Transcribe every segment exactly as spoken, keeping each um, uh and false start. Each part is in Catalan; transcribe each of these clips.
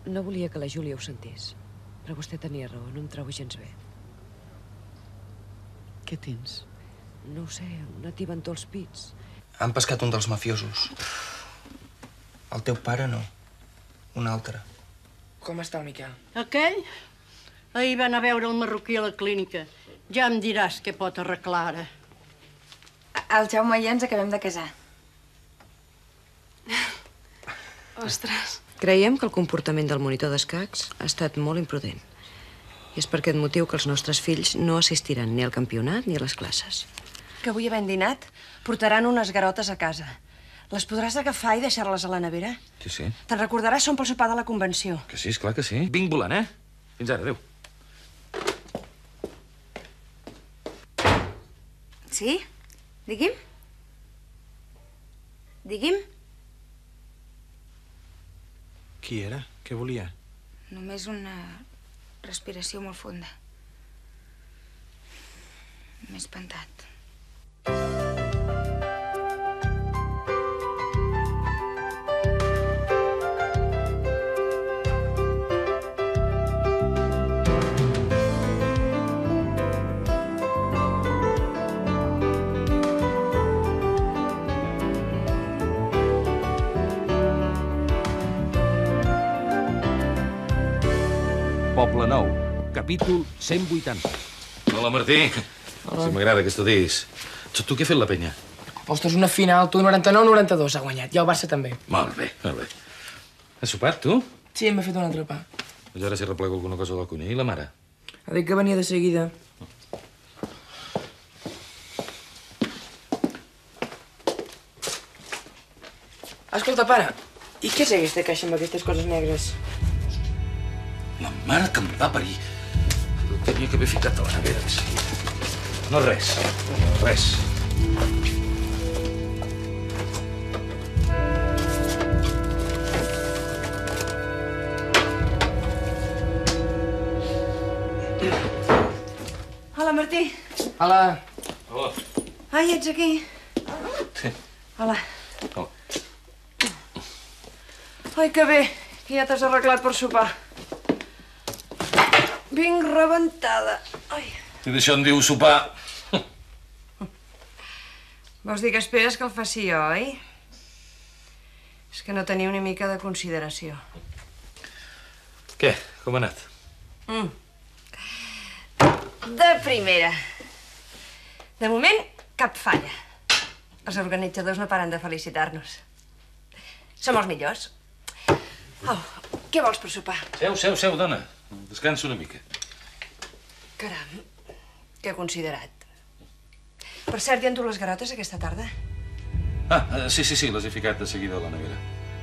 No volia que la Júlia ho sentís, però vostè tenia raó, no em trobo gens bé. Què tens? No ho sé, una tibantó als pits. Han pescat un dels mafiosos. El teu pare no, un altre. Com està el Miquel? Aquell? Ahir van a veure el marroquí a la clínica. Ja em diràs què pot arreglar ara. El Jaume i jo ens acabem de casar. Ostres. Creiem que el comportament del monitor d'escacs ha estat molt imprudent. I és per aquest motiu que els nostres fills no assistiran ni al campionat ni a les classes. Que avui havent dinat, portaran unes garotes a casa. Les podràs agafar i deixar-les a la nevera? Sí, sí. Te'n recordaràs, són pel sopar de la convenció. Que sí, esclar que sí. Vinc volant, eh? Fins ara, adéu. Sí? Digui'm? Digui'm? Qui era? Què volia? Només una respiració molt fonda. M'he espantat. Poble Nou, capítol cent vuitanta. Hola, Martí. Hola. Si m'agrada que estudis. Tu què ha fet la penya? Ostres, una final. Tu noranta-nou noranta-dos ha guanyat. I el Barça també. Molt bé, molt bé. Has sopat, tu? Sí, m'he fet un altre pa. Doncs ara si replego alguna cosa de la cuina. I la mare? Ha dit que venia de seguida. Escolta, pare, i què és aquesta caixa amb aquestes coses negres? La mare que em va parir. El tenia que haver ficat a la nevera. No res, res. Hola, Martí. Hola. Hola. Ai, ets aquí. Sí. Hola. Hola. Ai, que bé, que ja t'has arreglat per sopar. Vinc rebentada. Ai. I d'això en diu sopar. Vols dir que esperes que el faci jo, oi? És que no tenia una mica de consideració. Què? Com ha anat? Mm. De primera. De moment, cap falla. Els organitzadors no paren de felicitar-nos. Som els millors. Au, què vols per sopar? Seu, seu, seu, dona. Descansa una mica. Caram, que considerat. Per cert, ja han dut les garotes aquesta tarda? Ah, sí, sí, sí, les he ficat de seguida a la nevera.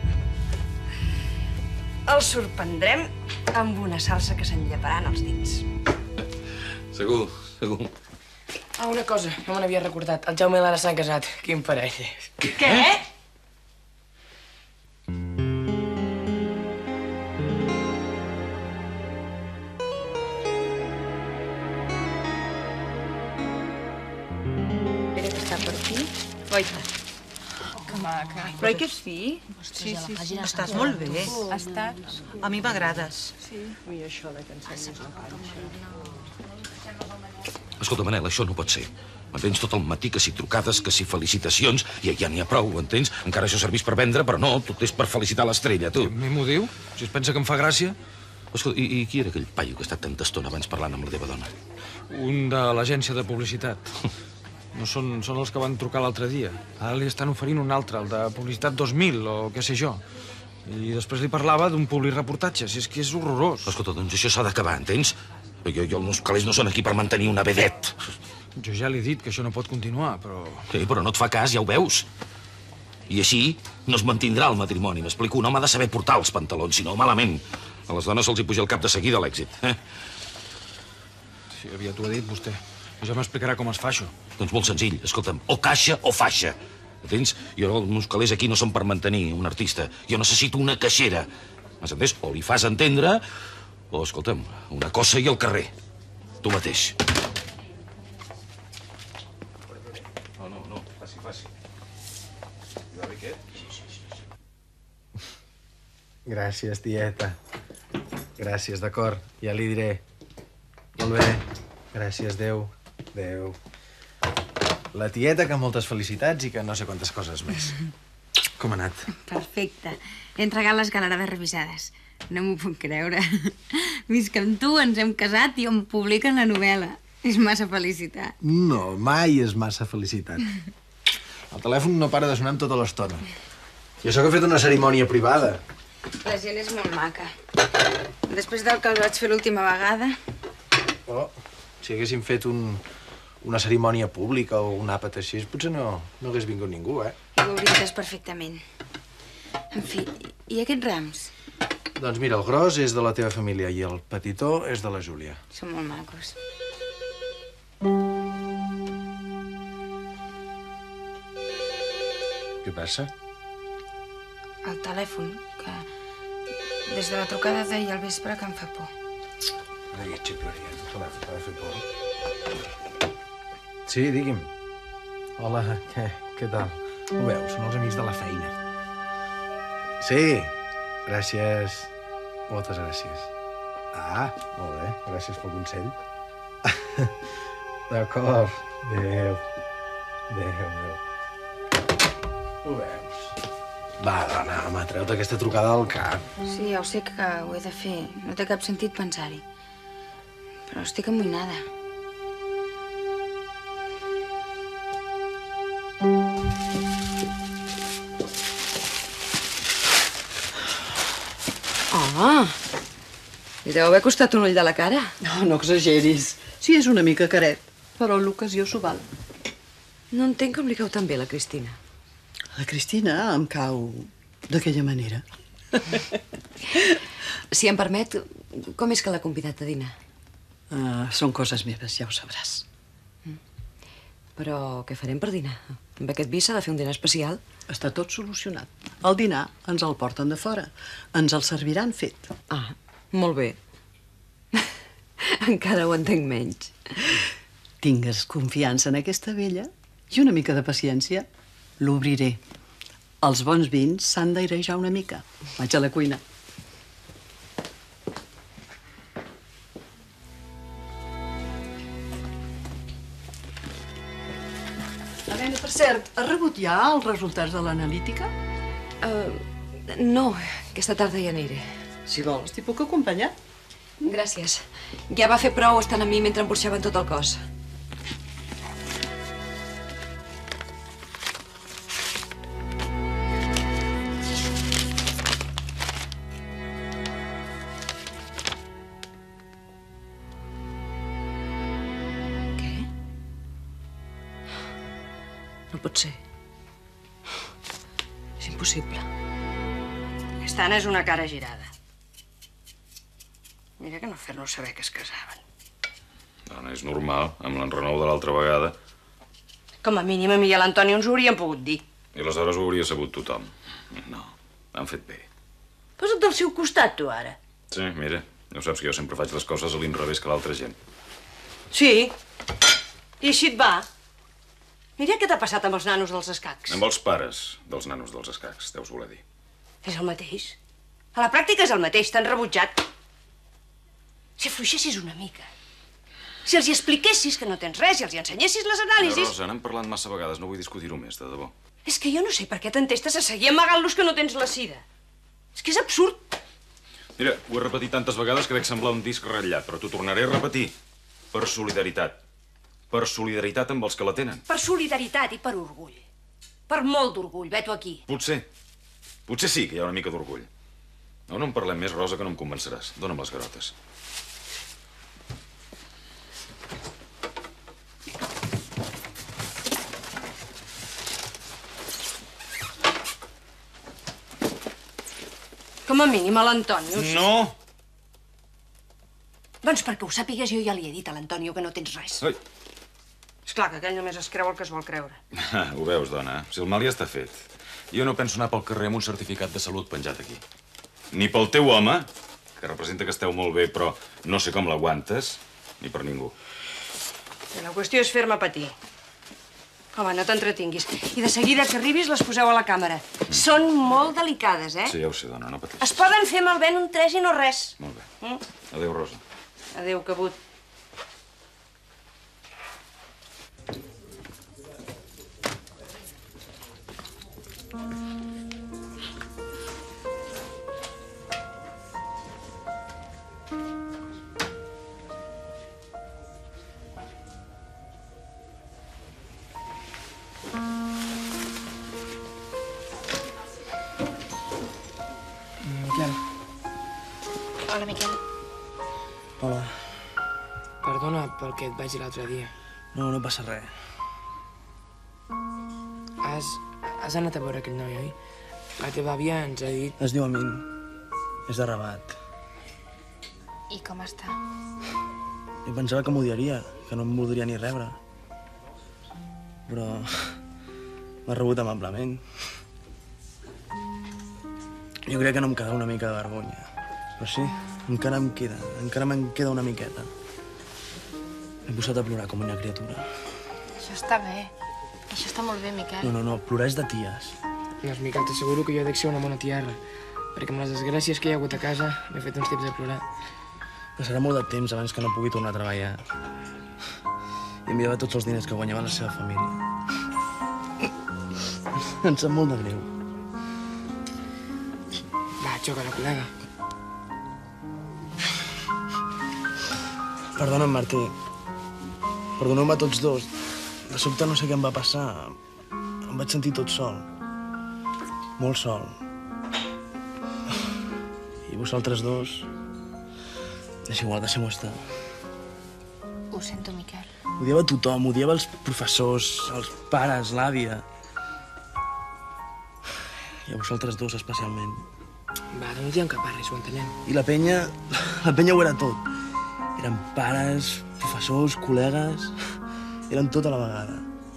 Els sorprendrem amb una salsa que s'enllaparan els dits. Segur, segur. Ah, una cosa, no me n'havia recordat. El Jaume i l'Anna s'han casat. Quin parell. Què? Què? Goita. Que maca. Però oi que és fi? Sí, sí, sí. Estàs molt bé. Estàs... A mi m'agrades. Sí. I això de que ensenyis la panxa. Escolta, Manel, això no pot ser. M'entens? Tot el matí, que si trucades, que si felicitacions, i ja n'hi ha prou, entens? Encara això serveix per vendre, però no, tot és per felicitar l'estrella, tu. A mi m'ho diu? Si es pensa que em fa gràcia? Escolta, i, i qui era aquell paio que ha estat tanta estona abans parlant amb la teva dona? Un de l'agència de publicitat. No són, són els que van trucar l'altre dia. Ara li estan oferint un altre, el de Publicitat dos mil, o què sé jo. I després li parlava d'un publireportatge, si és que és horrorós. Escolta, doncs això s'ha d'acabar, entens? Jo, jo, els meus calés no són aquí per mantenir una vedet. Jo ja li he dit que això no pot continuar, però... Sí, però no et fa cas, ja ho veus. I així no es mantindrà el matrimoni, m'explico. Un home ha de saber portar els pantalons, si no, malament. A les dones se'ls hi puja el cap de seguida l'èxit, eh? Sí, aviat ho ha dit vostè. Ja m'explicarà com es fa això. Doncs molt senzill, escolta'm, o caixa o faixa. Entens? Jo, els meus calés aquí no són per mantenir un artista. Jo necessito una caixera. M'has entès? O li fas entendre, o, escolta'm, una cosa i al carrer. Tu mateix. No, no, no, faci, faci. Va bé, què? Gràcies, tieta. Gràcies, d'acord. Ja li diré. Molt bé. Gràcies, adéu. Adéu. La tieta, que moltes felicitats i que no sé quantes coses més. Com ha anat? Perfecte. He entregat les galerades revisades. No m'ho puc creure. Visc amb tu, ens hem casat i em publiquen la novel·la. És massa felicitat. No, mai és massa felicitat. El telèfon no para de sonar amb tota l'estona. Jo sóc que he fet una cerimònia privada. La gent és molt maca. Després del que el vaig fer l'última vegada... Oh, si haguéssim fet un, una cerimònia pública o un àpat així, potser no, no hagués vingut ningú, eh? Ho hauria entès perfectament. En fi, i aquests rams? Doncs mira, el gros és de la teva família i el petitó és de la Júlia. Són molt macos. Què passa? El telèfon, que des de la trucada d'ahir al vespre que em fa por. Ai, et xipleria, el telèfon t'ha de fer por. Sí, digui'm. Hola, què, què tal? Ho veus, són els amics de la feina. Sí, gràcies. Moltes gràcies. Ah, molt bé, gràcies pel consell. D'acord. Adéu. Adéu, adéu. Ho veus? Va, dona, home, treu-te aquesta trucada del cap. Sí, ja ho sé que ho he de fer. No té cap sentit pensar-hi. Però estic amoïnada. Home, li deu haver costat un ull de la cara. No, no exageris. Sí, és una mica caret, però l'ocasió s'ho val. No entenc com li cau tan bé la Cristina. La Cristina em cau d'aquella manera. Si em permet, com és que l'ha convidat a dinar? Uh, són coses meves, ja ho sabràs. Però què farem per dinar? Amb aquest vi s'ha de fer un dinar especial. Està tot solucionat. El dinar ens el porten de fora. Ens el serviran fet. Ah, molt bé. Encara ho entenc menys. Tingues confiança en aquesta vella i una mica de paciència. L'obriré. Els bons vins s'han d'airejar una mica. Vaig a la cuina. Helena, per cert, has rebut ja els resultats de l'analítica? Uh, no, aquesta tarda ja aniré. Si vols, t'hi puc acompanyar? Gràcies. Ja va fer prou estant amb mi mentre em burxaven tot el cos. No pot ser. És impossible. Aquesta Anna és una cara girada. Mira que no fer-nos saber que es casaven. Dona, és normal, amb l'enrenou de l'altra vegada. Com a mínim a mi i a l'Antoni ens ho haurien pogut dir. I aleshores ho hauria sabut tothom. No, han fet bé. Posa't del seu costat, tu, ara. Sí, mira, ja ho saps que jo sempre faig les coses a l'inrevés que l'altra gent. Sí. I així et va. Mira què t'ha passat amb els nanos dels escacs. Amb els pares dels nanos dels escacs, deus voler dir. És el mateix. A la pràctica és el mateix, t'han rebutjat. Si afluixessis una mica. Si els hi expliquessis que no tens res i els hi ensenyessis les anàlisis... Rosa, n'hem parlat massa vegades, no vull discutir-ho més, de debò. És que jo no sé per què t'entestes a seguir amagant-los que no tens la sida. És que és absurd. Mira, ho he repetit tantes vegades que dec semblar un disc ratllat, però t'ho tornaré a repetir. Per solidaritat. Per solidaritat amb els que la tenen. Per solidaritat i per orgull. Per molt d'orgull, veto aquí. Potser. Potser sí que hi ha una mica d'orgull. No, no en parlem més, Rosa, que no em convenceràs. Dóna'm les garotes. Com a mínim a l'Antonio. No! Doncs perquè ho sàpigues, jo ja li he dit a l'Antonio que no tens res. Ai. Esclar, que aquell només es creu el que es vol creure. Ah, ho veus, dona? Si el mal ja està fet. Jo no penso anar pel carrer amb un certificat de salut penjat aquí. Ni pel teu home, que representa que esteu molt bé, però no sé com l'aguantes, ni per ningú. I la qüestió és fer-me patir. Home, no t'entretinguis. I de seguida que arribis les poseu a la càmera. Mm. Són molt delicades, eh? Sí, ja ho sé, dona, no pateixis. Es poden fer malbé en un tres i no res. Molt bé. Adéu, Rosa. Adéu, cabut. Miquel, Hola, Miquel. Hola. perdona pel que et vaig dir l'altre dia. No, no passa res. Has, has anat a veure aquell noi, oi? La teva àvia ens ha dit... Es diu Amin. És de Rabat. I com està? Jo pensava que m'odiaria, que no em voldria ni rebre. Però... m'ha rebut amablement. Jo crec que no em quedava una mica de vergonya. Però sí, encara em queda, encara me'n queda una miqueta. M'he posat a plorar com una criatura. Això està bé. Això està molt bé, Miquel. No, no, no, plorar és de ties. Doncs, Miquel, t'asseguro que jo dec ser una bona tiarra. Perquè amb les desgràcies que hi ha hagut a casa m'he fet uns temps de plorar. Passarà molt de temps abans que no pugui tornar a treballar. I enviava tots els diners que guanyava la seva família. Em sap molt de greu. Va, xoca-la, col·lega. Perdona'm, Martí. Perdoneu-me a tots dos. De sobte no sé què em va passar. Em vaig sentir tot sol. Molt sol. I vosaltres dos... És igual, deixem-ho estar. Ho sento, Miquel. Odiava tothom, odiava els professors, els pares, l'àvia. I a vosaltres dos, especialment. Va, no diem que parlis, ho entenem. I la penya... La penya ho era tot. Eren pares, professors, col·legues... Eren tot a la vegada.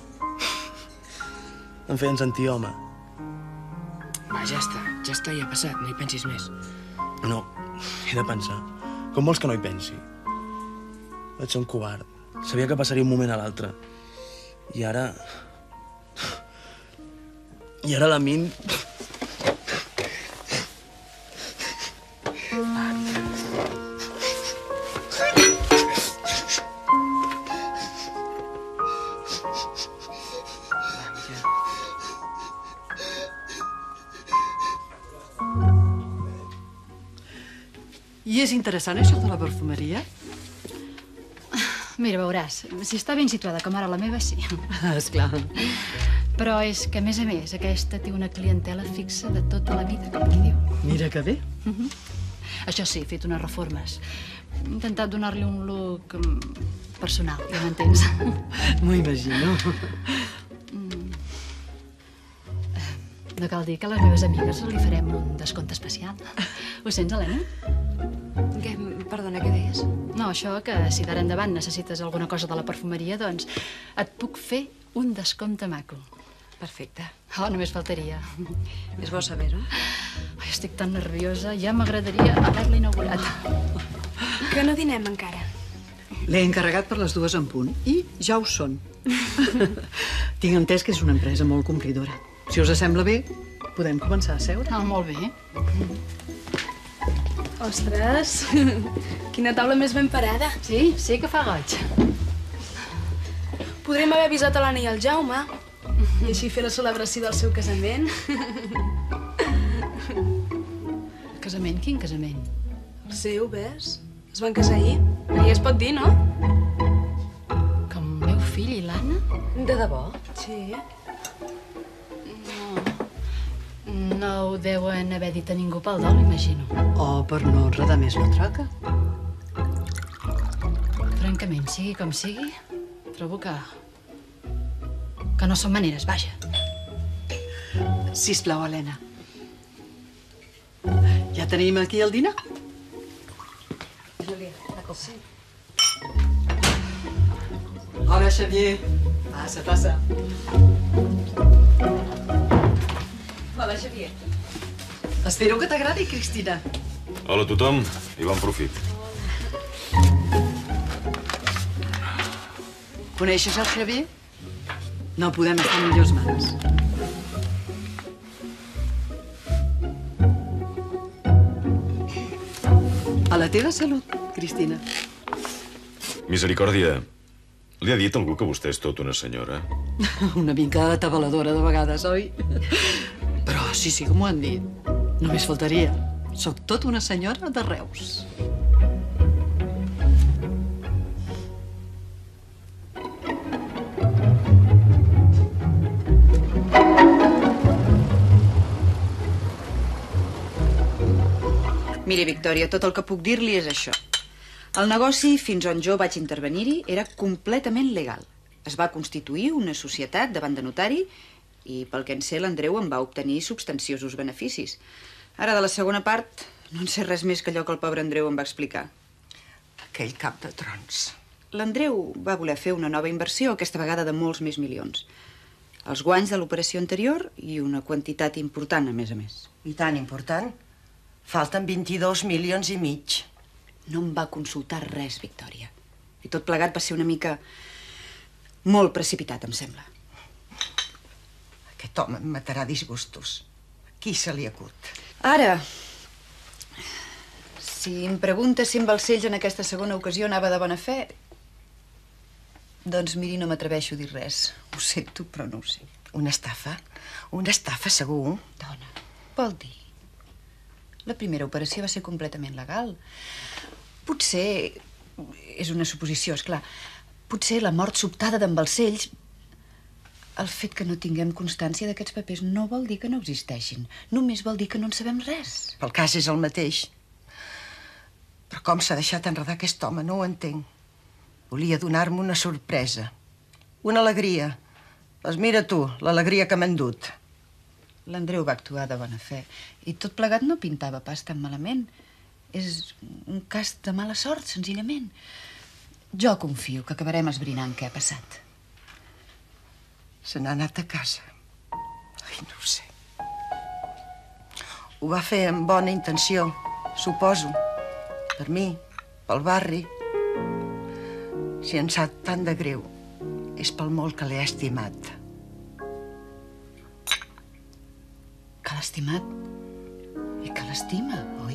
Em feien sentir home. Va, ja està, ja està, ja ha passat, no hi pensis més. No, he de pensar. Com vols que no hi pensi? Vaig ser un covard. Sabia que passaria un moment a l'altre. I ara... I ara la Min... I és interessant, això de la perfumeria? Mira, veuràs, si està ben situada com ara la meva, sí. Esclar. Però és que, a més a més, aquesta té una clientela fixa de tota la vida, com qui diu. Mira que bé. Uh -huh. Això sí, he fet unes reformes. He intentat donar-li un look mm, personal, ja m'entens? M'ho imagino. Mm. No cal dir que a les meves amigues li farem un descompte especial. Ho sents, Helena? Què? Perdona, què deies? No, això, que si d'ara endavant necessites alguna cosa de la perfumeria, doncs et puc fer un descompte maco. Perfecte. Oh, només faltaria. És bo saber-ho. Ai, estic tan nerviosa, ja m'agradaria haver-la inaugurat. Que no dinem encara. L'he encarregat per les dues en punt i ja ho són. Tinc entès que és una empresa molt complidora. Si us sembla bé, podem començar a seure. Ah, molt bé. Ostres, quina taula més ben parada. Sí, sí que fa goig. Podríem haver avisat a l'Anna i al Jaume i així fer la celebració del seu casament. Casament? Quin casament? El seu, ves? Es van casar ahir. Ja es pot dir, no? Com el meu fill i l'Anna? De debò? Sí. No ho deuen haver dit a ningú pel dol, imagino. O per no enredar més la traca. Francament, sigui com sigui, trobo que... que no són maneres, vaja. Sisplau, Helena. Ja tenim aquí el dinar? Júlia, la copa. Sí. Hola, Xavier. Passa, passa. Hola, Xavier. Espero que t'agradi, Cristina. Hola a tothom i bon profit. Coneixes el Xavier? No podem estar en millors mans. A la teva salut, Cristina. Misericòrdia, li ha dit algú que vostè és tot una senyora? Una mica atabaladora de vegades, oi? Però sí, sí que m'ho han dit. Només faltaria. Soc tot una senyora de Reus. Miri, Victòria, tot el que puc dir-li és això. El negoci, fins on jo vaig intervenir-hi, era completament legal. Es va constituir una societat davant de notari i, pel que en sé, l'Andreu en va obtenir substanciosos beneficis. Ara, de la segona part, no en sé res més que allò que el pobre Andreu em va explicar. Aquell cap de trons. L'Andreu va voler fer una nova inversió, aquesta vegada de molts més milions. Els guanys de l'operació anterior i una quantitat important, a més a més. I tan important? Falten vint-i-dos milions i mig. No em va consultar res, Victòria. I tot plegat va ser una mica molt precipitat, em sembla. Aquest home em matarà disgustos. Qui se li acut? Ara, si em pregunta si en Balcells en aquesta segona ocasió anava de bona fe, doncs miri, no m'atreveixo a dir res. Ho sento, però no ho sé. Una estafa? Una estafa, segur? Dona, vol dir? La primera operació va ser completament legal. Potser, és una suposició, esclar, potser la mort sobtada d'en Balcells, el fet que no tinguem constància d'aquests papers no vol dir que no existeixin. Només vol dir que no en sabem res. Pel cas és el mateix. Però com s'ha deixat enredar aquest home, no ho entenc. Volia donar-me una sorpresa. Una alegria. Doncs mira tu, l'alegria que m'han dut. L'Andreu va actuar de bona fe. I tot plegat no pintava pas tan malament. És un cas de mala sort, senzillament. Jo confio que acabarem esbrinant què ha passat. Se n'ha anat a casa. Ai, no ho sé. Ho va fer amb bona intenció, suposo. Per mi, pel barri. Si em sap tant de greu, és pel molt que l'he estimat. Que l'ha estimat i que l'estima, oi?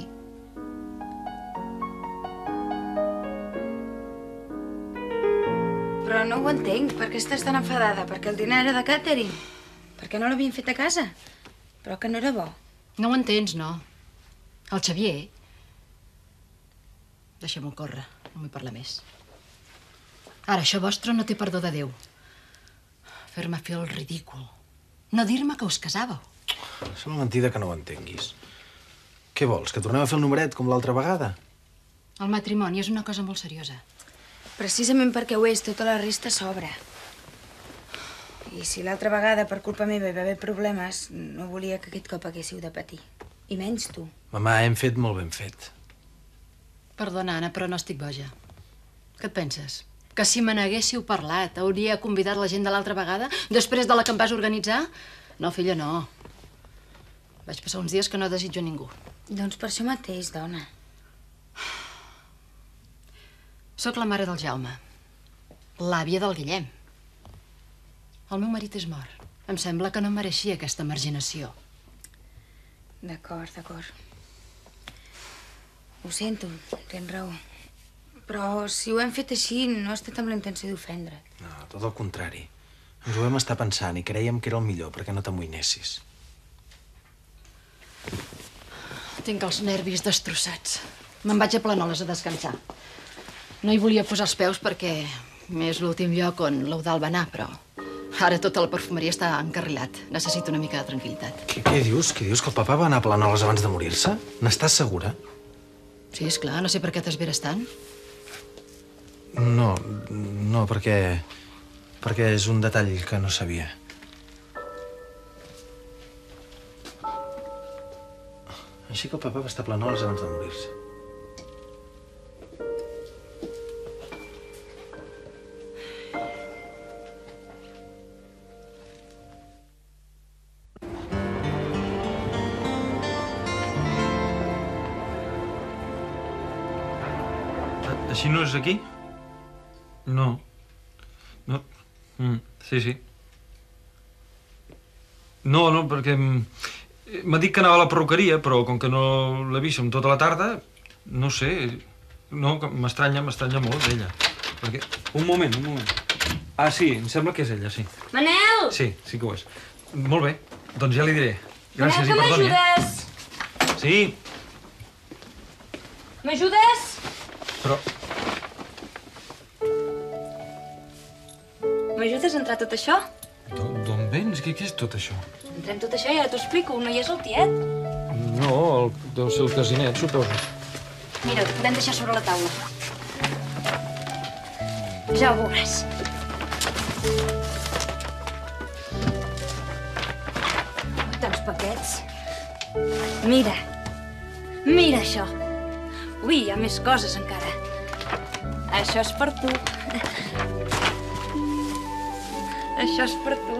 Però no ho entenc. Per què estàs tan enfadada? Perquè el dinar era de càtering? Perquè no l'havien fet a casa? Però que no era bo. No ho entens, no. El Xavier... Deixem-ho córrer, no m'hi parla més. Ara, això vostre no té perdó de Déu. Fer-me fer el ridícul. No dir-me que us casàveu. Sembla mentida que no ho entenguis. Què vols, que tornem a fer el numeret com l'altra vegada? El matrimoni és una cosa molt seriosa. Precisament perquè ho és, tota la resta s'obre. I si l'altra vegada, per culpa meva, hi va haver problemes, no volia que aquest cop haguéssiu de patir. I menys tu. Mamà, hem fet molt ben fet. Perdona, Anna, però no estic boja. Què et penses? Que si me n'haguéssiu parlat, hauria convidat la gent de l'altra vegada, després de la que em vas organitzar? No, filla, no. Vaig passar uns dies que no desitjo a ningú. Doncs per això mateix, dona. Soc la mare del Jaume, l'àvia del Guillem. El meu marit és mort. Em sembla que no mereixia aquesta marginació. D'acord, d'acord. Ho sento, tens raó. Però si ho hem fet així, no ha estat amb la intenció d'ofendre't. No, tot el contrari. Ens ho vam estar pensant i creiem que era el millor perquè no t'amoïnessis. Tinc els nervis destrossats. Me'n vaig a Planoles a descansar. No hi volia posar els peus perquè és l'últim lloc on l'Eudal va anar, però ara tota la perfumeria està encarrilat. Necessito una mica de tranquil·litat. Què, què dius? Què dius? Que el papà va anar a Planoles abans de morir-se? N'estàs segura? Sí, esclar. No sé per què t'esveres tant. No, no, perquè... perquè és un detall que no sabia. Així que el papà va estar a Planoles abans de morir-se. Així no és aquí? No. No. Mm, sí, sí. No, no, perquè m'ha dit que anava a la perruqueria, però com que no l'he vist amb tota la tarda, No sé, no, m'estranya, m'estranya molt d'ella. Perquè... Un moment, un moment. Ah, sí, em sembla que és ella, sí. Manel! Sí, sí que ho és. Molt bé, doncs ja li diré. Gràcies Manel, i perdoni, que m'ajudes? eh? Sí, M'ajudes? però... M'ajudes a entrar tot això? D'on vens? Què, què és tot això? Entrem tot això i ara t'ho explico. No hi és el tiet? No, el, deu ser el casinet, suposo. Mira, ho vam deixar sobre la taula. Ja ho veuràs. Tants paquets. Mira. Mira això. Ui, hi ha més coses encara. Això és per tu. Això és per tu.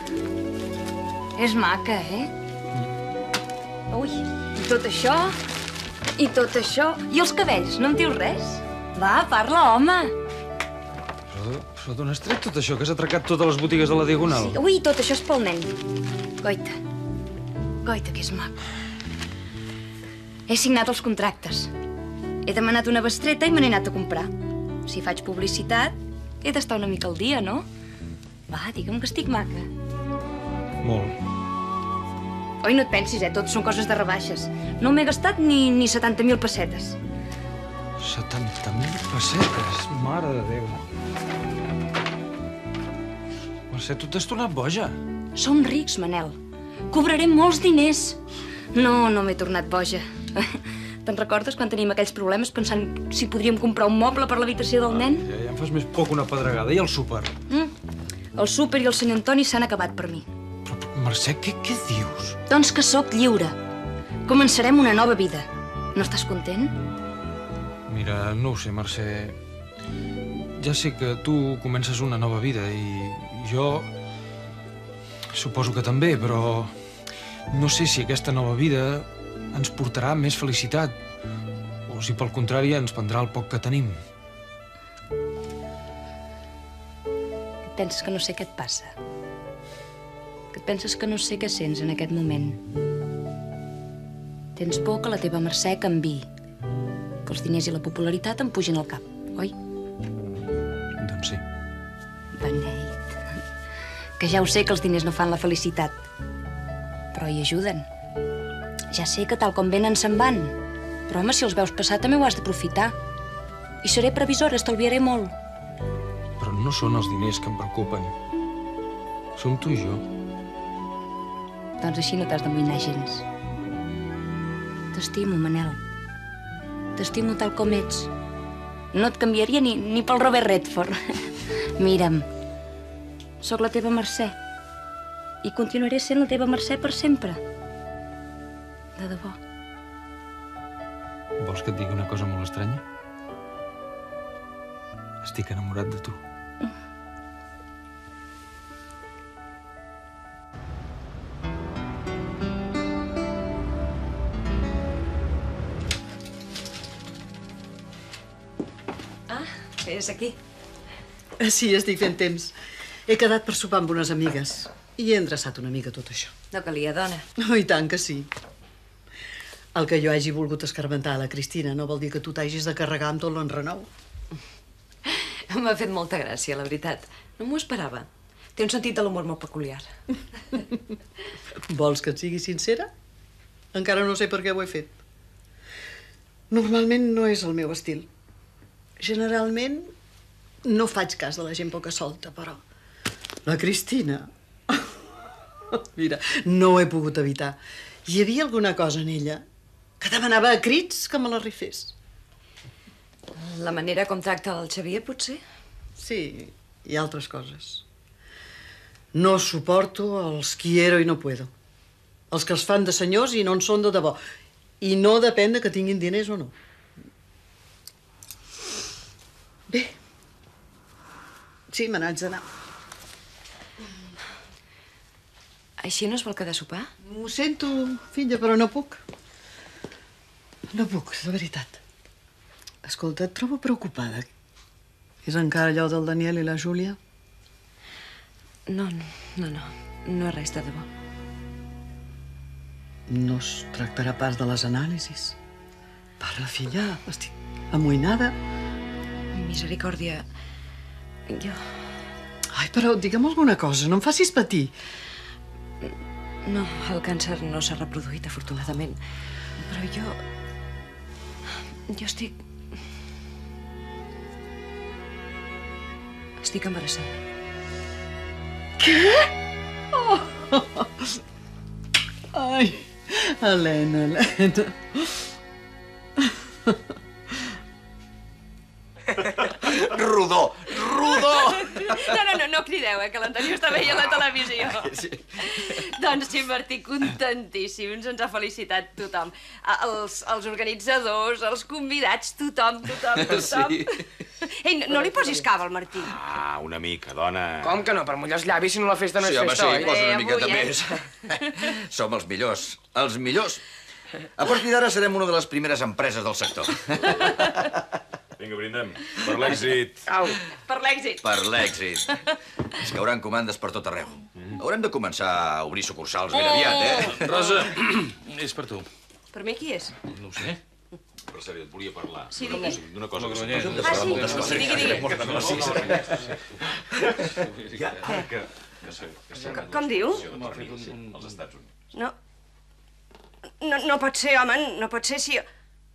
És maca, eh? Ui, i tot això, i tot això... I els cabells, no em dius res? Va, parla, home. Però, però d'on has tret tot això, que has atracat totes les botigues de la Diagonal? Sí, ui, tot això és pel nen. Goita. Goita, que és maco. He signat els contractes. He demanat una bestreta i me n'he anat a comprar. Si faig publicitat, he d'estar una mica al dia, no? Va, digue'm que estic maca. Molt. Oi, no et pensis, eh? Tot són coses de rebaixes. No m'he gastat ni, ni setanta mil pessetes. setanta mil pessetes, mare de Déu. Mercè, tu t'has tornat boja. Som rics, Manel. Cobrarem molts diners. No, no m'he tornat boja. Te'n recordes quan teníem aquells problemes pensant si podríem comprar un moble per l'habitació del nen? Ja, ja em fas més por que una pedregada. I el súper? Mm. El súper i el senyor Antoni s'han acabat per mi. Mercè, què, què dius? Doncs que sóc lliure. Començarem una nova vida. No estàs content? Mira, no ho sé, Mercè. Ja sé que tu comences una nova vida i jo suposo que també, però no sé si aquesta nova vida ens portarà més felicitat o si, pel contrari, ens prendrà el poc que tenim. Penses que no sé què et passa? Que et penses que no sé què sents en aquest moment? Tens por que la teva Mercè canviï, que els diners i la popularitat em pugin al cap, oi? Doncs sí. Beneit. Que ja ho sé que els diners no fan la felicitat, però hi ajuden. Ja sé que tal com venen se'n van, però home, si els veus passar també ho has d'aprofitar. I seré previsora, estalviaré molt. Però no són els diners que em preocupen. Som tu i jo. Doncs així no t'has d'amoïnar gens. T'estimo, Manel. T'estimo tal com ets. No et canviaria ni, ni pel Robert Redford. Mira'm, sóc la teva Mercè i continuaré sent la teva Mercè per sempre. De debò. Vols que et digui una cosa molt estranya? Estic enamorat de tu. Ah, és aquí. Sí, estic fent temps. He quedat per sopar amb unes amigues i he endreçat una mica tot això. No calia, dona. Oh, i tant que sí. El que jo hagi volgut escarmentar a la Cristina no vol dir que tu t'hagis de carregar amb tot l'enrenou. M'ha fet molta gràcia, la veritat. No m'ho esperava. Té un sentit de l'humor molt peculiar. Vols que et sigui sincera? Encara no sé per què ho he fet. Normalment no és el meu estil. Generalment no faig cas de la gent poca solta, però la Cristina... Mira, no ho he pogut evitar. Hi havia alguna cosa en ella que demanava a crits que me la rifés. La manera com tracta el Xavier, potser? Sí, i altres coses. No suporto els quiero i no puedo. Els que els fan de senyors i no en són de debò. I no depèn de que tinguin diners o no. Bé. Sí, me n'haig d'anar. Així no es vol quedar a sopar? Ho sento, filla, però no puc. No puc, de veritat. Escolta, et trobo preocupada. És encara allò del Daniel i la Júlia? No, no, no, no. No és res de debò. No es tractarà pas de les anàlisis? Parla, filla. Estic amoïnada. Misericòrdia, jo... Ai, però digue'm alguna cosa, no em facis patir. No, el càncer no s'ha reproduït, afortunadament. Però jo... Jo estic... Estic embarassada. Què? Oh! Ai, Helena, Helena... Rodó! Rodó! No, no, no, no crideu, eh, que l'anterior està veient la televisió. Sí. Doncs sí, Martí, contentíssims, ens ha felicitat tothom. Els, els organitzadors, els convidats, tothom, tothom, tothom. Sí. Ei, no, no li posis cava al Martí. Ah, una mica, dona. Com que no? Per mullar els llavis, si no la festa no Sí, és home, festa, sí, oi? posa una Eh, miqueta avui, eh? més. Som els millors, els millors. A partir d'ara serem una de les primeres empreses del sector. Vinga, brindem. Per l'èxit. Au. Per l'èxit. Per l'èxit. Es cauran comandes per tot arreu. Haurem de començar a obrir sucursals ben aviat, eh? Rosa, és per tu. Per mi qui és? No ho sé. Per sèrio, et volia parlar. Sí, D'una digui. cosa- D'una cosa que Granyers. se'm Ah, sí? moltes coses. Sí, digui, digui. Moltes coses. Sí, sí. Ja. Que, que, que sé, que sé. Com- com diu? Als Estats Units. No. No, no pot ser, home, no pot ser si...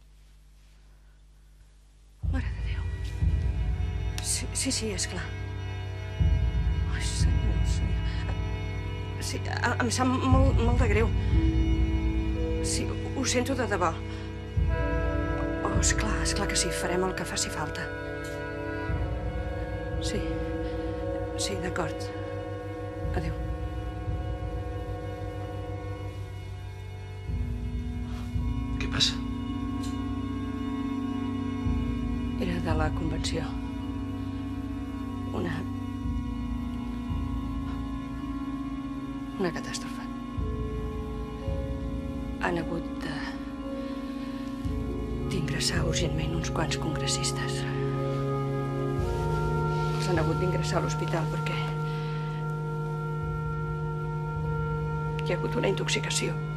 Mare de Déu. Sí, sí, sí, esclar. Ai, senyor, senyor. Sí, a- em sap molt, molt de greu. Sí, ho sento de debò. Oh, esclar, esclar que sí, farem el que faci falta. Sí, sí, d'acord. Adéu. Què passa? Era de la convenció. Una... Una catàstrofe. Han hagut de... d'ingressar urgentment uns quants congressistes. Els han hagut d'ingressar a l'hospital perquè... hi ha hagut una intoxicació.